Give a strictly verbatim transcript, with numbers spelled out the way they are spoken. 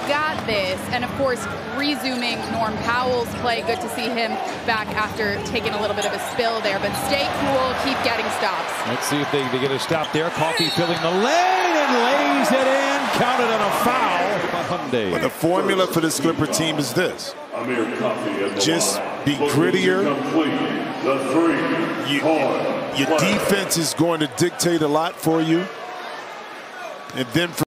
got this. And of course, resuming Norm Powell's play. Good to see him back after taking a little bit of a spill there. But stay cool, keep getting stops. Let's see if they, they get a stop there. Coffey filling the lane and lays it in. Counted on a foul. Hyundai. But the formula for this Clipper team is this. Just be grittier. You, your defense is going to dictate a lot for you. And then